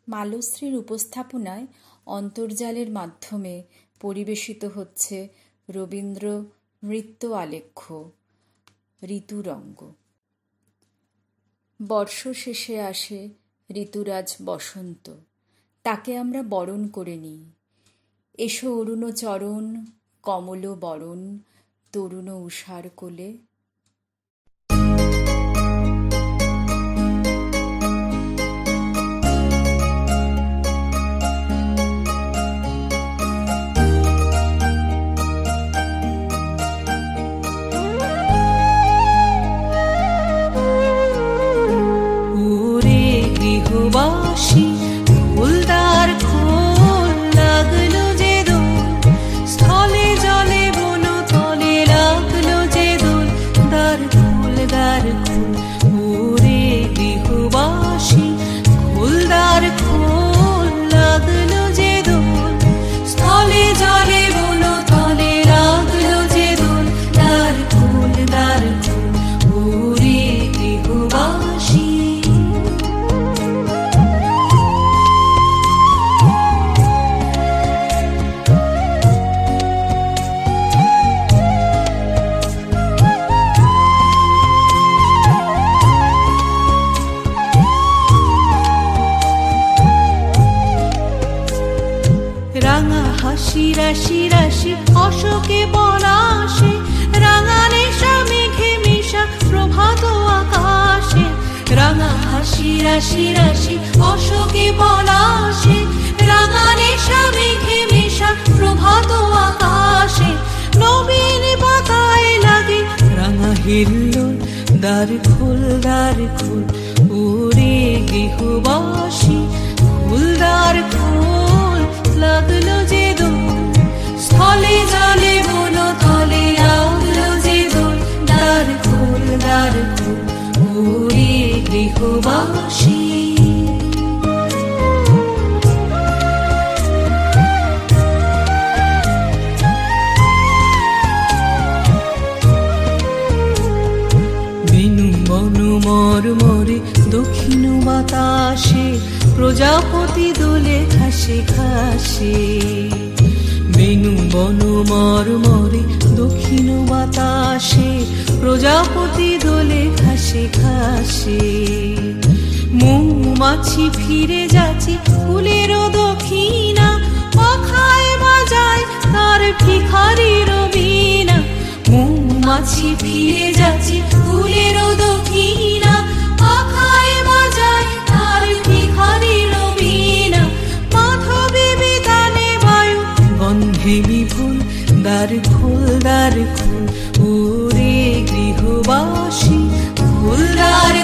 মালশ্রীর উপস্থাপনায় অন্তর্জালের মাধ্যমে পরিবেশিত হচ্ছে রবীন্দ্র নৃত্য আলেখ্য ঋতুরঙ্গ। বর্ষ শেষে আসে ঋতুরাজ বসন্ত, তাকে আমরা বরণ করে নিই। এসো অরুণ চরণ কমল বরণ তরুণ উষার কোলে। গৃহবাসী ফুলদার খোল লাগলো যে দোল, স্থলে জলে বন তলে লাগলো যে দোল, দ্বার খোল দ্বার খোল। ওরে গৃহবাসী ফুলদার খোল লাগলো যে দোল, স্থলে জলে বন তলে লাগলো যে দোল, দ্বার খোল দ্বার খোল। ওরে গৃহবাসী রাঙা হাসি রাশি রাশি অশোকে পলাশে, রাঙা নেশা মেঘে মিশা প্রভাত আকাশে। রাঙা হাসি রাশি রাশি অশোকে পলাশে, রাঙা নেশা মেঘে মিশা প্রভাত আকাশে। নবীন পাতায় লাগে রাঙা হিল্লোল, দ্বার খোল দ্বার খোল। ওরে গৃহবাসী ফুলদার খোল লাগলো যে দোল, স্থলে জলে বন তলে লাগলো যে দোল, দ্বার খোল দ্বার খোল। ওরে গৃহবাসী বেনু বনু মর মরে দক্ষিণ বাতাসে, প্রজাপতি দোলে ঘাসে ঘাসে। বেনু বনু মর মরে দক্ষিণ বাতাসে, প্রজাপতি দোলে ঘাসে ঘাসে। মৌমাছি ফিরে যাচ্ছে ফুলের দক্ষিণা, পাখায় বাজায় তার ভিখারির বীণা। মৌমাছি ফিরে যাচ্ছে ফুলের দক্ষিণা, পাখায় বাজায় তার ভিখারির বীণা। মাধবী বিতানে বায়ু গন্ধে বিপুল, দ্বার খোল দ্বার খোল। ওরে গৃহবাসী ফুলদার